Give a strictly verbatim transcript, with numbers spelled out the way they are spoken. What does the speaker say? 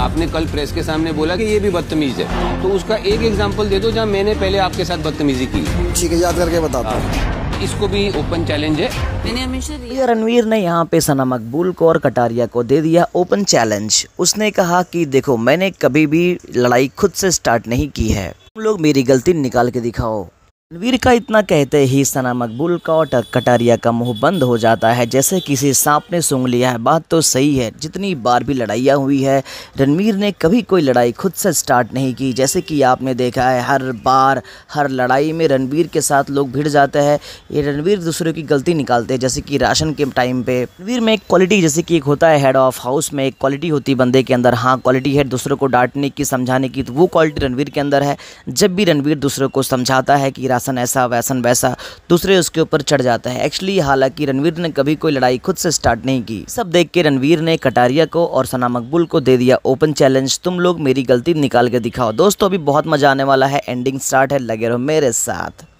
आपने कल प्रेस के सामने बोला कि ये भी बदतमीज है, तो उसका एक एग्जांपल दे दो जहां मैंने पहले आपके साथ बदतमीजी की। ठीक है, याद करके बताता हूँ। इसको भी ओपन चैलेंज है। मैंने हमेशा ये रणवीर ने यहाँ पे सना मकबूल को और कटारिया को दे दिया ओपन चैलेंज। उसने कहा कि देखो, मैंने कभी भी लड़ाई खुद से स्टार्ट नहीं की है, तुम लोग मेरी गलती निकाल के दिखाओ। रणवीर का इतना कहते ही सना मकबूल का और कटारिया का मुंह बंद हो जाता है, जैसे किसी सांप ने सूंघ लिया है। बात तो सही है, जितनी बार भी लड़ाइयाँ हुई है रणवीर ने कभी कोई लड़ाई खुद से स्टार्ट नहीं की। जैसे कि आपने देखा है, हर बार हर लड़ाई में रणवीर के साथ लोग भिड़ जाते हैं। ये रणवीर दूसरे की गलती निकालते हैं, जैसे कि राशन के टाइम पे रणवीर में एक क्वालिटी, जैसे कि एक होता है हेड ऑफ हाउस में एक क्वालिटी होती है बंदे के अंदर। हाँ, क्वालिटी है दूसरों को डांटने की, समझाने की, तो वो क्वालिटी रणवीर के अंदर है। जब भी रणवीर दूसरों को समझाता है कि ऐसा वैसन वैसा, दूसरे उसके ऊपर चढ़ जाता है। एक्चुअली हालांकि रणवीर ने कभी कोई लड़ाई खुद से स्टार्ट नहीं की। सब देख के रणवीर ने कटारिया को और सना मकबूल को दे दिया ओपन चैलेंज, तुम लोग मेरी गलती निकाल के दिखाओ। दोस्तों, अभी बहुत मजा आने वाला है, एंडिंग स्टार्ट है, लगे रहो मेरे साथ।